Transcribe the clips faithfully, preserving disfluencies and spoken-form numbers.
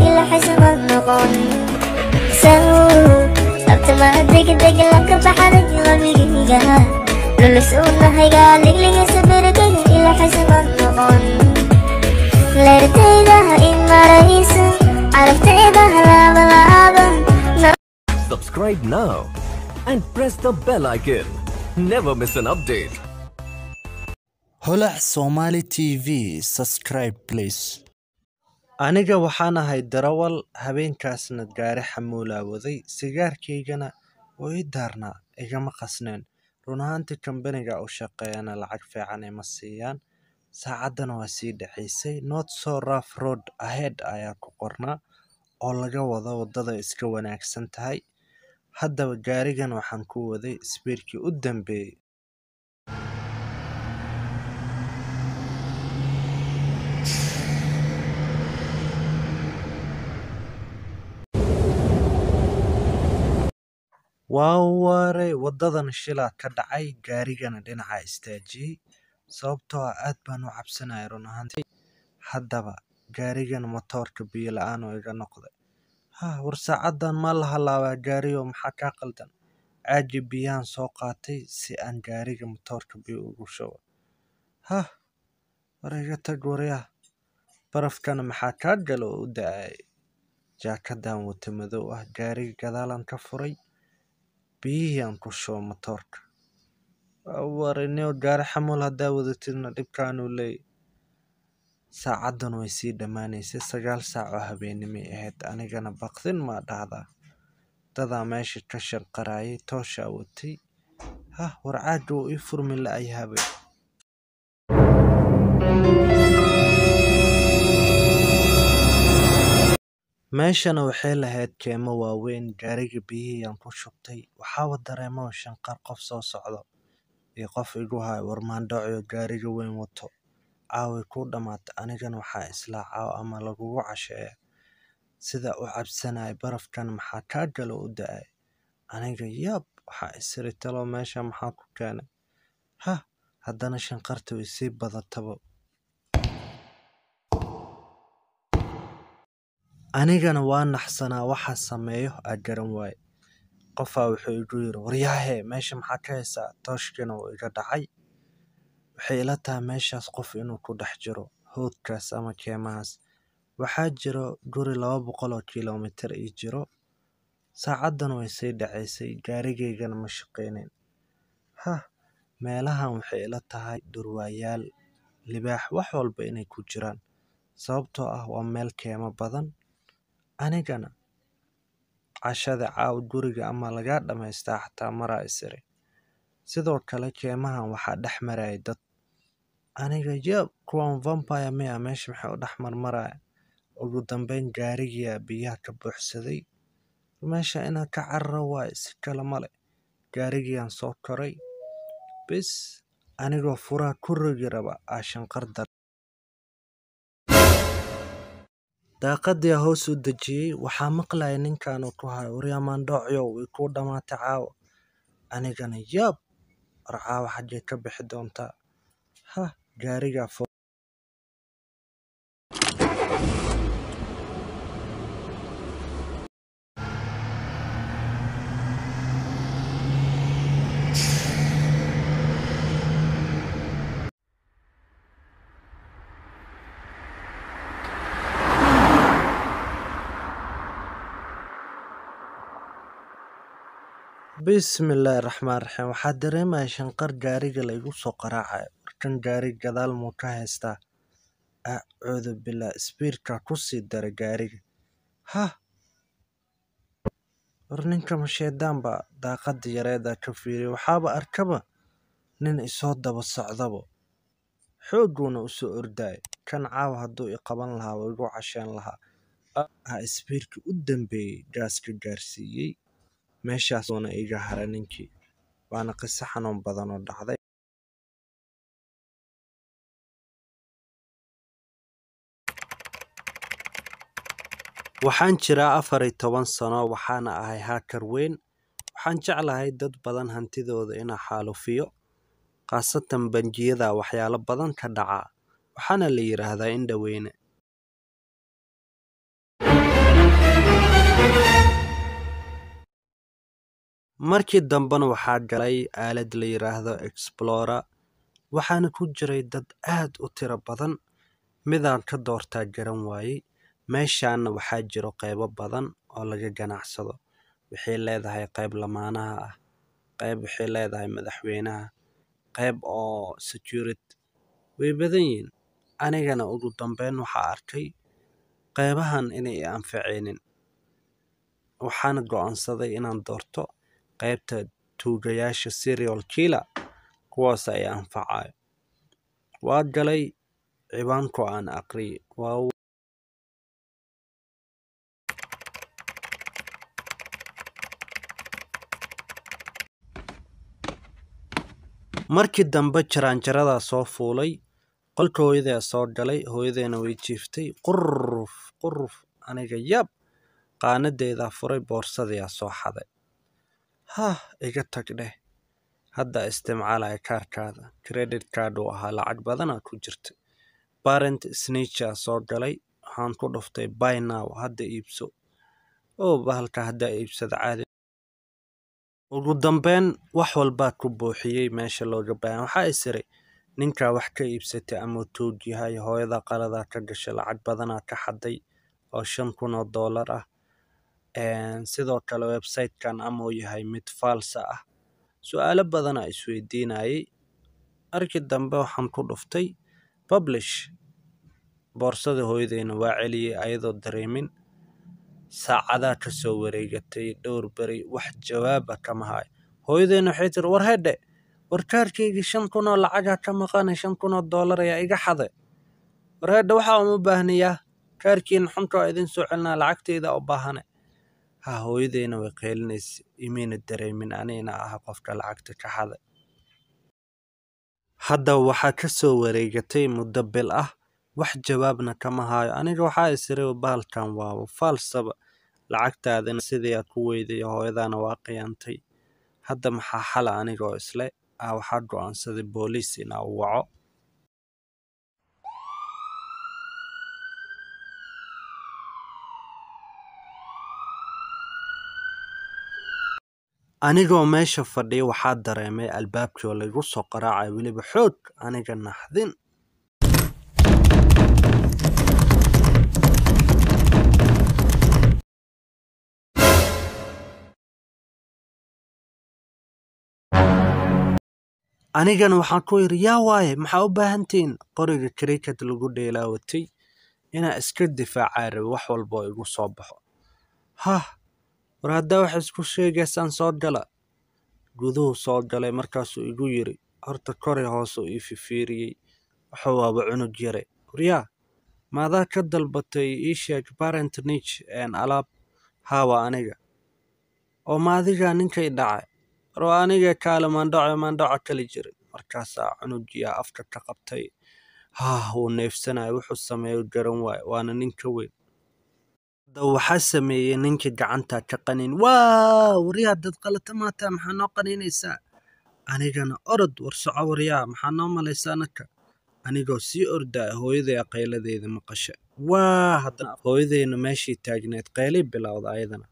إلا حسن النقون سو أبتما دق دق لك بحرك غبيقها للسونا هيقال لي سبرك إلا حسن النقون لرتيها إما رئيس عرفتيها لابا لابا. Subscribe now and press the bell icon. Never miss an update. holac Somali T V subscribe please. aniga waxaan ahay darawal habeenkaasna gaari xamuula waday sigaarkaygana oo ii daarnaa igama qasneen run ahaantii kambaniga u shaqeeyana lacag fiican ima siiyaan saacadana waa sii dhaxaysay not so rough road ahead ayaa ku qornaa oo laga wado wadada iska wanaagsan tahay haddaba gaarigan waxaan ku waday speedkii u dambeeyay waaware wadadan shilaa ka dhacay gaarigana dhinaca istaajiyay sababtoo ah aad baan u cabsanahay run ahaantii haddaba gaarigan motoorka biyo la'aan oo iga noqday ha war saacadan ma la halaabaa gaariyo maxaa ka qaldan caagi biyaan soo qaatay si aan gaariga motoorka biyo ugu shubo ha war iga tag waryaa barafkana maxaa ka galo u da'ay jaakadan wata madow ah gaariga gadaalan ka furay biyaan ku shubo motoorka warinio gaari xamuul haddaa wadatidna dhibkaanu leey saacadan way sii dhamaanaysay sagaal saac oo habeenimay ahayd anigana baqdin ma dhahdaa dadaa meesha ka shanqaraayay tooshaa watay ha war caaga uu ii furmi la'ay habay meeshana waxay lahayd keemo waaweyn gaariga biyihiyaan ku shubtay waxaaba dareemo shanqar qof soo socdo iyo qof igu hayo warmaandhacyo gaariga weyn wato caaway ku dhamaatay anigana waxaa isla caaw ama lagugu casheeya sida u cabsanay barafkan maxaa ka galo u da'ay aniga yaab waxaa isiri talo meesha maxaa ku keenay ha haddana shanqarta way sii badataba anigana waa naxsanaa waxa sameeyo agaran waay qofaa wuxuu igu yiri waryaahe meesha maxaa ka haysaa tooshkina uu iga dhacay waxay ila tahay meeshaas qof inuu ku dhex jiro hoodkaas ama keemahaas waxaa jiro guri laba boqol oo kiiloomitir ii jiro saacadan way sii dhacaysay gaarigaygana ma shaqaynayn ha meelahan waxay ila tahay durwaayaal libaax wax walba inay ku jiraan sababtoo ah waa meel keema badan anigana cashada caaw guriga ama laga dhamaystaa xataa maraa isiri sidoo kale keemahan waxaa dhex marayay dad aniga yaab kuwan vampire miya meesha maxay u dhex marmaraya ugu dambeyn gaarigiyaa biyaha ka buuxsaday meesha inaan ka cararo waay si kale male gaarigiyaan soo koray bis anigoo furaha ku rogi raba aa shanqar dar daaqadii hoos u dejiyay waxaa maqlaya ninkan uu ku hayo waryaamaandhocyo way ku dhamaatay caawa anigana yaab war caawa xaggee ka bixi doontaa ha gaarigaa fo bismillaahi raxmaani raxiim waxaa dareemaya shanqar gaariga la igu soo qaraacayo markan gaari gadaal muu ka haystaa acuudu billah spiirka ku sii dara gaariga ha war ninka masheedaan baa daaqada yareeda ka fiiriya waxaaba arkaba nin isoo daba socdabo xooguna u soo ordaayo kan caawa hadduu i qaban lahaa oo igu casheen lahaa ha spiirka u dambeeyey gaaska gaarsiiyey meeshaas uuna iga hara ninkii waana qiso xanuun badan oo dhacday waxaan jiraa afar iyo toban sano waxaana ahay haakar weyn waxaan jeclahay dad badan hantidooda inaa xaalufiyo khaasatan bangiyada waxyaalo badan ka dhaca waxaana la yiraahdaa indhaweyne markii dambena waxaa galay aalad la yiraahdo Explorer waxaana ku jiray dad aad u tiro badan midaan ka doortaa garan waayey meeshaana waxaa jiro qaybo badan oo laga ganacsado waxay leedahay qayb lamaanaha ah qayb waxay leedahay madaxweynaha qayb oo security way badan yihiin anigana ugu dambeyn waxaa arkay qaybahan inay anfaceenin waxaana go'aansaday inaan doorto qaybta tuugayaasha serial killer kuwaas ay anfacayo waa galay ciwaanku aan aqriyay waa markii dambe jaraanjarada soo fuulay qolka hooyaday soo galay hooyadayna way jiiftay qurruf qurruf aniga yab qaanadeeda furay boorsadii soo xaday ha iga tag dheh hadda isticmaalaya kaarkaada credit card oo ahaa lacag badan ku jirta parent snitcher soo galay waxaan ku dhuftay buy now hadda iibso oo bahalka hadda iibsada caadi ugu dambeyn wax walba ku buuxiyay meesha looga baahan waxa isiray ninka wax ka iibsatay ama tuug yahay hooyada qalada ka gashay lacag badan ka xaday oo shan kun oo dollar ah een sidoo kale website-kan ama yahay mid false ah su'aalo badan ay isweydiinayay arki dambe waxaan ku dhuftay publish boorsada hooyadayna waa celiyay ayadoo dareemin saacada ka soo wareegatay dhowr bari wax jawaab ah kama hay hooyadayna waxay tir war hadhe war kaarkayga shan kun oo lacag ka maqan shan kun oo dollar ayaa iga xaday war hadhe waxa uma baahniyaa kaarkiin xunka idin soo celnaa lacagtayda u baahan ha hooyadayna way qeylinaysay imiina dareemin anina ah qofka lacagta ka xaday hadda waxa ka soo wareegatay muddo bil ah wax jawaabna kama hayo aniga waxa isiray bahalkan waa false lacagtaadana sidii ku weyday hooyadana waa qiyaantay hadda maxaa xal aniga oo isle ah waxa go'aansaday booliis inaa u waco anigoo meesha fadhiyo waxaa dareemay albaabkii oo lagu soo qaraacay waliba xoog aniga naxdin anigana waxaan ku yiri yaa waaye maxaa u baahantiin qoriga cricket lagu dheelaawatay inaa iska difaaca wax walba igu soo baxo ha war hadda wax isku sheegaysaan soo gala guduhu soo galay markaasuu igu yiri horta kore hoos u ififiiriyay waxa waaba cunug yare wariyaa maadaa ka dalbatay ii sheeg parent niche een alaab hawa aniga oo maadiga ninkay dhacay oo aniga kaala maandhaco maandhaco kali jiray markaasaa cunugiya afka ka qabtay ha uu neefsanay wuxuu sameeyo garan waay waana ninka weyn waxaa sameeyay ninka gacanta ka qanin waa wariyaa dad qalata maata maxaa noo qaninaysaa anigana orod war soco wariyaa maxaa noo malaysaa naka anigoo sii ordaa hooyaday qayladeeda maqasha waa hadda hooyadayna meeshii taagneed qaylay bilowda ayadana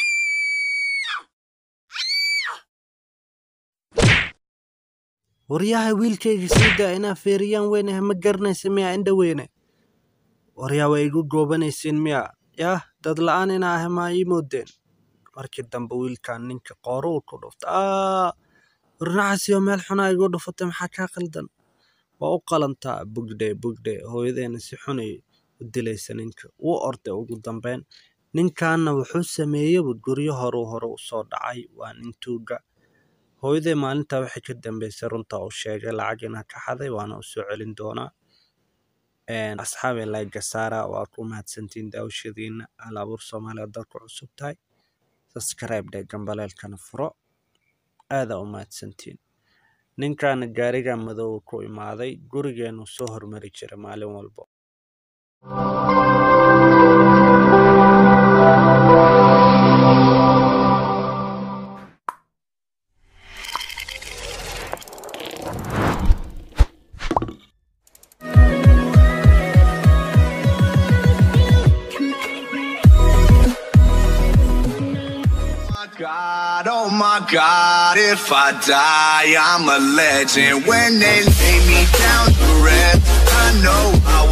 wariyaha wiilkayga sida inaa feeriyaan weynahay ma garanaysa miyaa indha weyne wariyaa way igu goobanaysiin miyaa yaa dad la'aan inaa ahay maa ii moodeen markii dambe wiilkan ninka qooruu ku dhufta aa warnaxasiyo meel xunaa igu dhufatay maxaa kaa qaldan waa u qalantaa bugdhe bugdhe hooyadayna si xunay u dilaysa ninka wuu orday ugu dambeyn ninkaana wuxuu sameeyey guryo horu hore u soo dhacay waa nin tuuga hooyaday maalinta waxay ka dambeysay runta uu sheegay lacag inaa ka xaday waana u soo celin doonaa een asxaabi like saara waa ku mahadsantiin daawashadiina alaabur Soomaaliya dalka cusub tahay subscribe dhe gambaleelkana furo aada u mahadsantiin ninkan gaariga madow ku imaaday gurigeenu soo hormari jiray maalin walba God. God, oh my God, if I die, I'm a legend. When they lay me down to rest, I know I